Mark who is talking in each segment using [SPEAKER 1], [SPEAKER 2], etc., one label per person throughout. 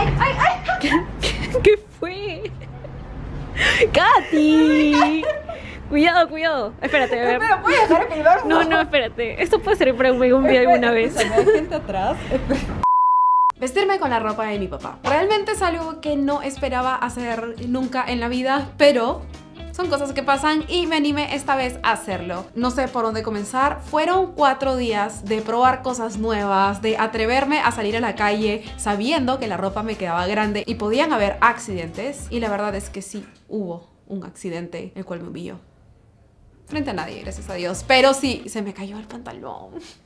[SPEAKER 1] ¿Qué fue? ¡Katy! Cuidado, cuidado. Espérate, a ver.
[SPEAKER 2] Pero puedes dejar el celular.
[SPEAKER 1] No, espérate. Esto puede servir para un video alguna vez.
[SPEAKER 2] Hay gente atrás.
[SPEAKER 3] Vestirme con la ropa de mi papá. Realmente es algo que no esperaba hacer nunca en la vida, pero son cosas que pasan y me animé esta vez a hacerlo. No sé por dónde comenzar. Fueron 4 días de probar cosas nuevas, de atreverme a salir a la calle sabiendo que la ropa me quedaba grande y podían haber accidentes. Y la verdad es que sí, hubo un accidente el cual me humilló. Frente a nadie, gracias a Dios. Pero sí, se me cayó el pantalón.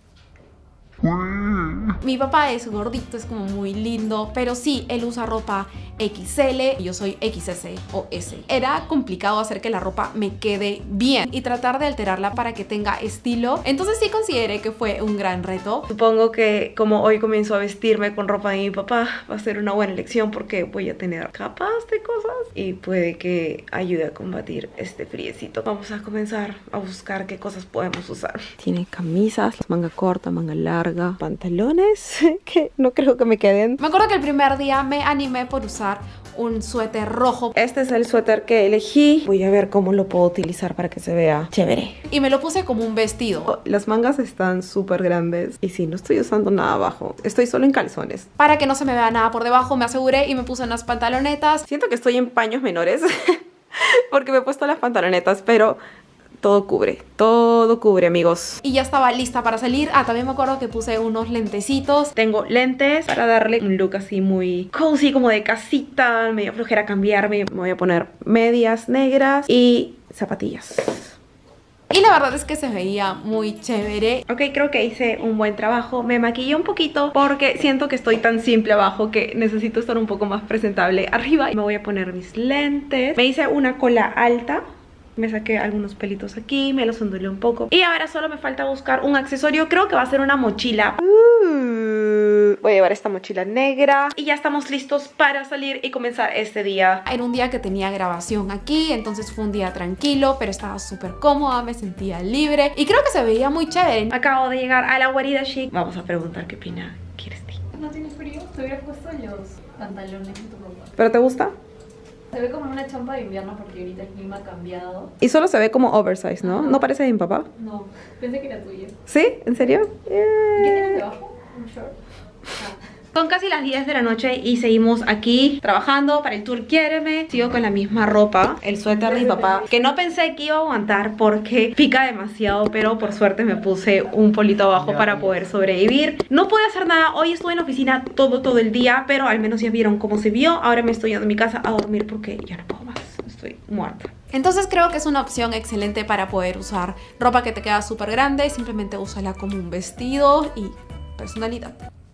[SPEAKER 3] Mi papá es gordito, es como muy lindo, pero sí, él usa ropa XL y yo soy XS o S. Era complicado hacer que la ropa me quede bien y tratar de alterarla para que tenga estilo. Entonces sí consideré que fue un gran reto.
[SPEAKER 1] Supongo que como hoy comienzo a vestirme con ropa de mi papá, va a ser una buena elección porque voy a tener capas de cosas y puede que ayude a combatir este friecito. Vamos a comenzar a buscar qué cosas podemos usar. Tiene camisas, manga corta, manga larga, pantalones que no creo que me queden.
[SPEAKER 3] Me acuerdo que el primer día me animé por usar un suéter rojo.
[SPEAKER 1] Este es el suéter que elegí. Voy a ver cómo lo puedo utilizar para que se vea chévere.
[SPEAKER 3] Y me lo puse como un vestido.
[SPEAKER 1] Las mangas están súper grandes y sí, no estoy usando nada abajo. Estoy solo en calzones.
[SPEAKER 3] Para que no se me vea nada por debajo, me aseguré y me puse unas pantalonetas.
[SPEAKER 1] Siento que estoy en paños menores porque me he puesto las pantalonetas, pero todo cubre, amigos.
[SPEAKER 3] Y ya estaba lista para salir. También me acuerdo que puse unos lentecitos.
[SPEAKER 1] Tengo lentes para darle un look así muy cozy, como de casita, medio flojera cambiarme. Me voy a poner medias negras y zapatillas.
[SPEAKER 3] Y la verdad es que se veía muy chévere.
[SPEAKER 1] Ok, creo que hice un buen trabajo. Me maquillé un poquito porque siento que estoy tan simple abajo que necesito estar un poco más presentable arriba. Me voy a poner mis lentes. Me hice una cola alta. Me saqué algunos pelitos aquí, me los ondulé un poco. Y ahora solo me falta buscar un accesorio. Creo que va a ser una mochila. Voy a llevar esta mochila negra. Y ya estamos listos para salir y comenzar este día.
[SPEAKER 3] Era un día que tenía grabación aquí, entonces fue un día tranquilo, pero estaba súper cómoda, me sentía libre. Y creo que se veía muy chévere.
[SPEAKER 1] Acabo de llegar a la guarida chic. Vamos a preguntar qué opina Kirsty.
[SPEAKER 4] ¿No tienes frío? Te hubiera puesto los pantalones en tu ropa.
[SPEAKER 1] ¿Pero te gusta?
[SPEAKER 4] Se ve como una chompa de invierno porque ahorita el clima ha cambiado.
[SPEAKER 1] Y solo se ve como oversize, ¿no? ¿No parece de mi papá?
[SPEAKER 4] No, pensé que era tuyo.
[SPEAKER 1] ¿Sí? ¿En serio?
[SPEAKER 4] ¿Qué tienes debajo? ¿Un short?
[SPEAKER 1] Son casi las 10 de la noche y seguimos aquí trabajando para el tour Quiéreme. Sigo con la misma ropa, el suéter de mi papá, que no pensé que iba a aguantar porque pica demasiado, pero por suerte me puse un polito abajo para poder sobrevivir. No pude hacer nada, hoy estuve en la oficina todo el día, pero al menos ya vieron cómo se vio. Ahora me estoy yendo a mi casa a dormir porque ya no puedo más, estoy muerta.
[SPEAKER 3] Entonces creo que es una opción excelente para poder usar ropa que te queda súper grande. Simplemente úsala como un vestido y personalidad.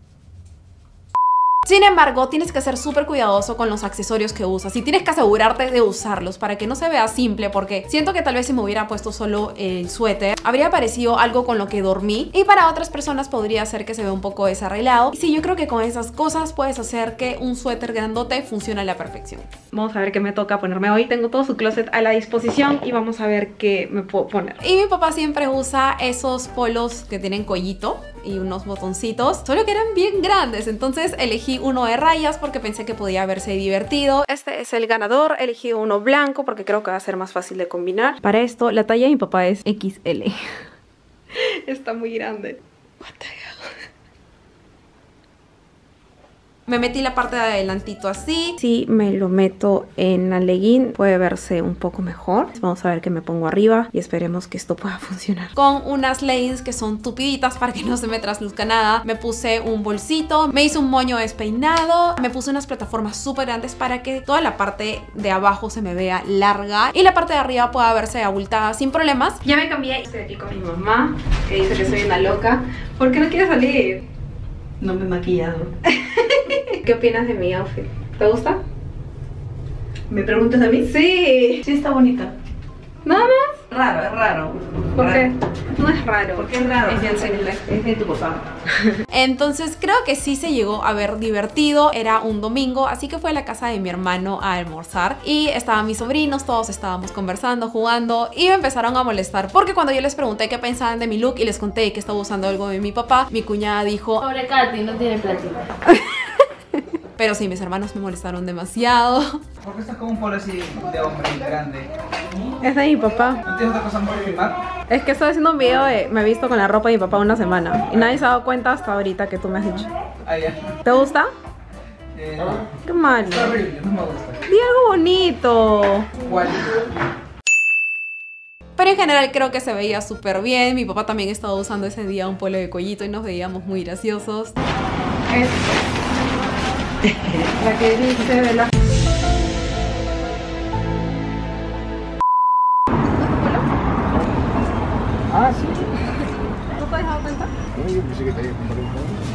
[SPEAKER 3] Sin embargo, tienes que ser súper cuidadoso con los accesorios que usas y tienes que asegurarte de usarlos para que no se vea simple, porque siento que tal vez si me hubiera puesto solo el suéter habría parecido algo con lo que dormí y para otras personas podría ser que se vea un poco desarreglado. Y sí, yo creo que con esas cosas puedes hacer que un suéter grandote funcione a la perfección.
[SPEAKER 1] Vamos a ver qué me toca ponerme hoy. Tengo todo su closet a la disposición y vamos a ver qué me puedo poner.
[SPEAKER 3] Y mi papá siempre usa esos polos que tienen collito y unos botoncitos, solo que eran bien grandes, entonces elegí uno de rayas porque pensé que podía verse divertido.
[SPEAKER 1] Este es el ganador, elegí uno blanco porque creo que va a ser más fácil de combinar. Para esto, la talla de mi papá es XL. Está muy grande. What the hell?
[SPEAKER 3] Me metí la parte de adelantito así.
[SPEAKER 1] Si me lo meto en la legging puede verse un poco mejor. Vamos a ver qué me pongo arriba y esperemos que esto pueda funcionar.
[SPEAKER 3] Con unas leggings que son tupiditas para que no se me trasluzca nada. Me puse un bolsito, me hice un moño despeinado, me puse unas plataformas súper grandes para que toda la parte de abajo se me vea larga y la parte de arriba pueda verse abultada sin problemas.
[SPEAKER 1] Ya me cambié. Estoy aquí con mi mamá, que dice que soy una loca. ¿Por qué no quieres salir?
[SPEAKER 2] No me he maquillado.
[SPEAKER 1] ¿Qué opinas de mi outfit? ¿Te gusta?
[SPEAKER 2] ¿Me preguntas a mí?
[SPEAKER 1] Sí.
[SPEAKER 2] Sí, está bonita.
[SPEAKER 1] ¿Nada más?
[SPEAKER 2] Raro, es raro.
[SPEAKER 1] ¿Por
[SPEAKER 2] Raro.
[SPEAKER 1] qué? No es raro.
[SPEAKER 2] ¿Por qué es raro?
[SPEAKER 1] Es bien simple.
[SPEAKER 2] Es de tu papá.
[SPEAKER 3] Entonces creo que sí se llegó a ver divertido. Era un domingo, así que fue a la casa de mi hermano a almorzar y estaban mis sobrinos, todos estábamos conversando, jugando y me empezaron a molestar porque cuando yo les pregunté qué pensaban de mi look y les conté que estaba usando algo de mi papá, mi cuñada dijo:
[SPEAKER 4] Pobre Katy, no tiene platita.
[SPEAKER 3] Pero sí, mis hermanos me molestaron demasiado.
[SPEAKER 5] ¿Por qué estás con un polo así de hombre grande?
[SPEAKER 1] Es de mi papá.
[SPEAKER 5] ¿No tienes otra cosa por filmar?
[SPEAKER 1] Es que estoy haciendo un video de me he visto con la ropa de mi papá una semana. Y nadie se ha dado cuenta hasta ahorita que tú me has dicho.
[SPEAKER 5] Ah, ya.
[SPEAKER 1] ¿Te gusta?
[SPEAKER 5] No.
[SPEAKER 1] Qué malo.
[SPEAKER 5] Está horrible, no me gusta.
[SPEAKER 1] Di algo bonito.
[SPEAKER 5] ¿Cuál?
[SPEAKER 3] Pero en general creo que se veía súper bien. Mi papá también estaba usando ese día un polo de cuellito y nos veíamos muy graciosos.
[SPEAKER 1] La que dice de la...
[SPEAKER 5] Ah, sí.
[SPEAKER 1] ¿No te has dado cuenta?
[SPEAKER 5] No, yo pensé que te había comprado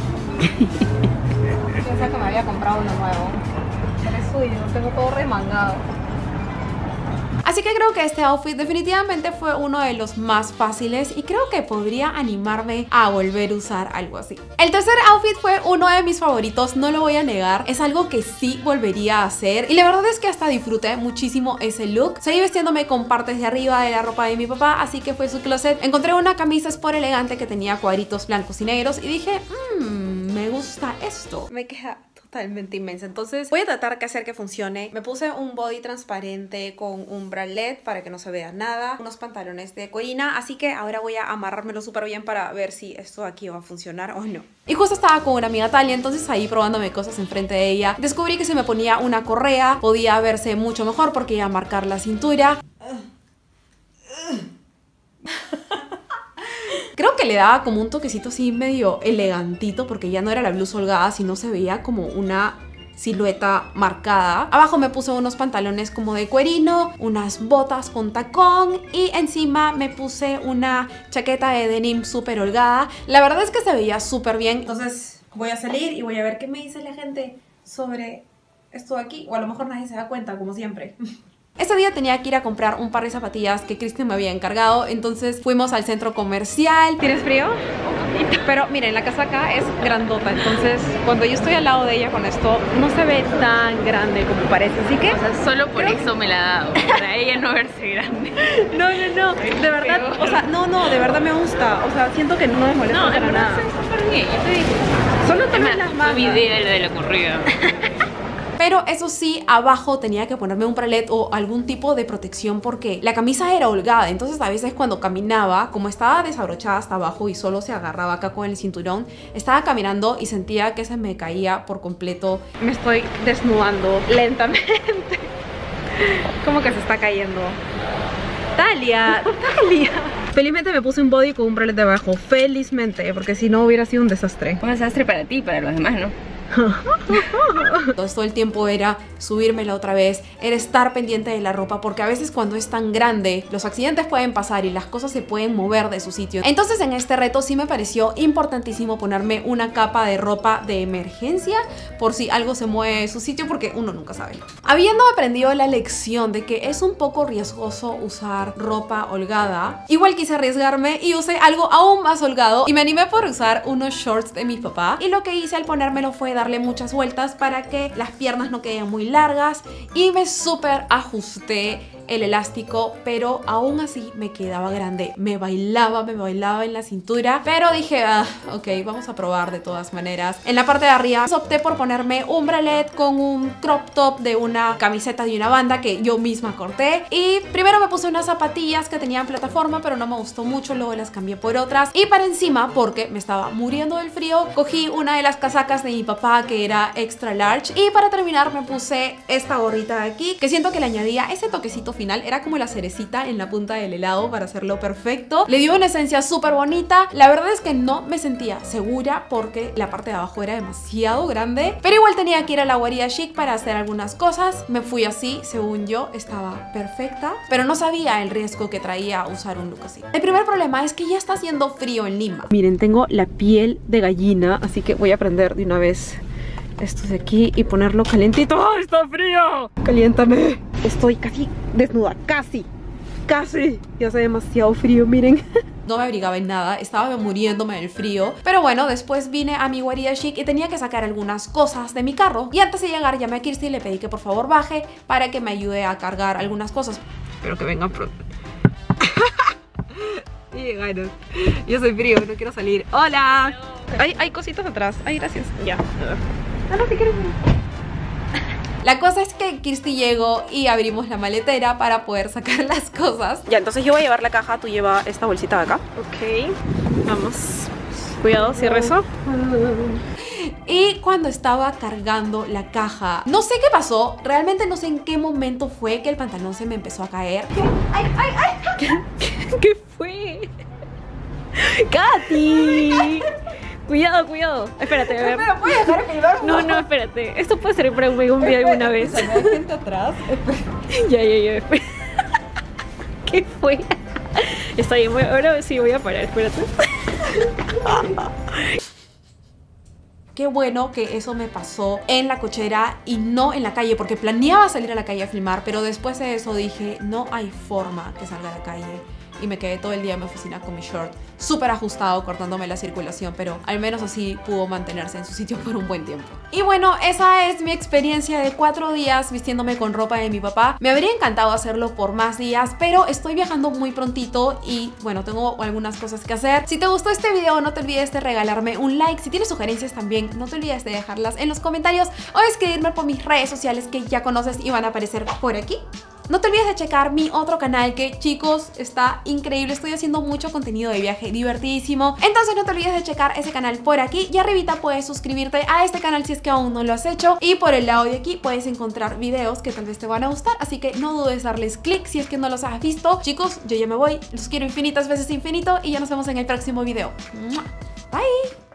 [SPEAKER 5] un
[SPEAKER 3] Pensé que me había comprado uno nuevo. Pero es suyo, tengo todo remangado. Así que creo que este outfit definitivamente fue uno de los más fáciles y creo que podría animarme a volver a usar algo así. El tercer outfit fue uno de mis favoritos, no lo voy a negar, es algo que sí volvería a hacer y la verdad es que hasta disfruté muchísimo ese look. Seguí vestiéndome con partes de arriba de la ropa de mi papá, así que fue su closet. Encontré una camisa sport elegante que tenía cuadritos blancos y negros y dije, me gusta esto. Me queda totalmente inmensa, entonces voy a tratar de hacer que funcione. Me puse un body transparente con un bralette para que no se vea nada, unos pantalones de corina, así que ahora voy a amarrármelo súper bien para ver si esto aquí va a funcionar o no. Y justo estaba con una amiga Talia, entonces ahí probándome cosas enfrente de ella, descubrí que si me ponía una correa podía verse mucho mejor porque iba a marcar la cintura. Creo que le daba como un toquecito así medio elegantito porque ya no era la blusa holgada, sino se veía como una silueta marcada. Abajo me puse unos pantalones como de cuerino, unas botas con tacón y encima me puse una chaqueta de denim súper holgada. La verdad es que se veía súper bien. Entonces voy a salir y voy a ver qué me dice la gente sobre esto de aquí. O a lo mejor nadie se da cuenta, como siempre. Ese día tenía que ir a comprar un par de zapatillas que Cristian me había encargado, entonces fuimos al centro comercial.
[SPEAKER 1] ¿Tienes frío? Pero miren, la casaca es grandota, entonces cuando yo estoy al lado de ella con esto, no se ve tan grande como parece, así que...
[SPEAKER 6] O sea, solo por eso me la ha dado, para ella no verse grande.
[SPEAKER 1] No, de verdad, o sea, no, de verdad me gusta, o sea, siento que no me molesta
[SPEAKER 6] No,
[SPEAKER 1] para
[SPEAKER 6] en
[SPEAKER 1] nada.
[SPEAKER 6] verdad está súper bien, yo te digo.
[SPEAKER 1] Solo tomé las
[SPEAKER 6] Fue
[SPEAKER 1] mangas.
[SPEAKER 6] mi idea de la corrida.
[SPEAKER 3] Pero eso sí, abajo tenía que ponerme un bralette o algún tipo de protección porque la camisa era holgada. Entonces a veces cuando caminaba, como estaba desabrochada hasta abajo y solo se agarraba acá con el cinturón, estaba caminando y sentía que se me caía por completo.
[SPEAKER 1] Me estoy desnudando lentamente. Como que se está cayendo. Talia. Felizmente me puse un body con un bralette debajo. Felizmente, porque si no hubiera sido un desastre.
[SPEAKER 6] Un desastre para ti, para los demás, ¿no?
[SPEAKER 3] Entonces todo el tiempo era subírmela otra vez, era estar pendiente de la ropa porque a veces cuando es tan grande los accidentes pueden pasar y las cosas se pueden mover de su sitio. Entonces en este reto sí me pareció importantísimo ponerme una capa de ropa de emergencia por si algo se mueve de su sitio porque uno nunca sabe. Habiendo aprendido la lección de que es un poco riesgoso usar ropa holgada, igual quise arriesgarme y usé algo aún más holgado y me animé por usar unos shorts de mi papá y lo que hice al ponérmelo fue darle muchas vueltas para que las piernas no queden muy largas y me súper ajusté el elástico, pero aún así me quedaba grande. Me bailaba en la cintura, pero dije, ok, vamos a probar de todas maneras. En la parte de arriba opté por ponerme un bralette con un crop top de una camiseta de una banda que yo misma corté y primero me puse unas zapatillas que tenían plataforma, pero no me gustó mucho, luego las cambié por otras y para encima, porque me estaba muriendo del frío, cogí una de las casacas de mi papá que era extra large y para terminar me puse esta gorrita de aquí que siento que le añadía ese toquecito final, era como la cerecita en la punta del helado para hacerlo perfecto. Le dio una esencia súper bonita. La verdad es que no me sentía segura porque la parte de abajo era demasiado grande, pero igual tenía que ir a la guarida chic para hacer algunas cosas. Me fui así, según yo estaba perfecta, pero no sabía el riesgo que traía usar un look así. El primer problema es que ya está haciendo frío en Lima.
[SPEAKER 1] Miren, tengo la piel de gallina, así que voy a prender de una vez esto de aquí y ponerlo calentito. ¡Oh, está frío! ¡Caliéntame! Estoy casi desnuda, casi. Ya hace demasiado frío, miren.
[SPEAKER 3] No me abrigaba en nada, estaba muriéndome del frío. Pero bueno, después vine a mi guarida chic y tenía que sacar algunas cosas de mi carro. Y antes de llegar llamé a Kirsty y le pedí que por favor baje para que me ayude a cargar algunas cosas.
[SPEAKER 1] Espero que vengan pronto. Y llegaron. Yo soy frío, no quiero salir. ¡Hola! Hay cositas atrás. Ay, gracias. Ya. No, si quieres.
[SPEAKER 3] La cosa es que Kirsty llegó y abrimos la maletera para poder sacar las cosas.
[SPEAKER 1] Ya, entonces yo voy a llevar la caja, tú lleva esta bolsita de acá. Ok, vamos. Cuidado, cierra eso.
[SPEAKER 3] Y cuando estaba cargando la caja, no sé qué pasó, realmente no sé en qué momento fue que el pantalón se me empezó a caer.
[SPEAKER 6] ¿Qué fue? ¡Katy! Cuidado, cuidado. Espérate, a ver.
[SPEAKER 3] ¿Me puedes dejar filmar?
[SPEAKER 6] No, espérate. Esto puede ser para un video alguna vez.
[SPEAKER 3] ¿Se me gente atrás?
[SPEAKER 6] Ya, espera. ¿Qué fue? Está bien, ahora sí voy a parar, espérate.
[SPEAKER 3] Qué bueno que eso me pasó en la cochera y no en la calle, porque planeaba salir a la calle a filmar, pero después de eso dije, no hay forma que salga a la calle. Y me quedé todo el día en mi oficina con mi short súper ajustado, cortándome la circulación, pero al menos así pudo mantenerse en su sitio por un buen tiempo. Y bueno, esa es mi experiencia de 4 días vistiéndome con ropa de mi papá. Me habría encantado hacerlo por más días, pero estoy viajando muy prontito y bueno, tengo algunas cosas que hacer. Si te gustó este video, no te olvides de regalarme un like. Si tienes sugerencias también, no te olvides de dejarlas en los comentarios o escribirme por mis redes sociales que ya conoces y van a aparecer por aquí. No te olvides de checar mi otro canal que, chicos, está increíble. Estoy haciendo mucho contenido de viaje divertidísimo. Entonces no te olvides de checar ese canal por aquí. Y arribita puedes suscribirte a este canal si es que aún no lo has hecho. Y por el lado de aquí puedes encontrar videos que tal vez te van a gustar. Así que no dudes darles click si es que no los has visto. Chicos, yo ya me voy. Los quiero infinitas veces infinito y ya nos vemos en el próximo video. Bye.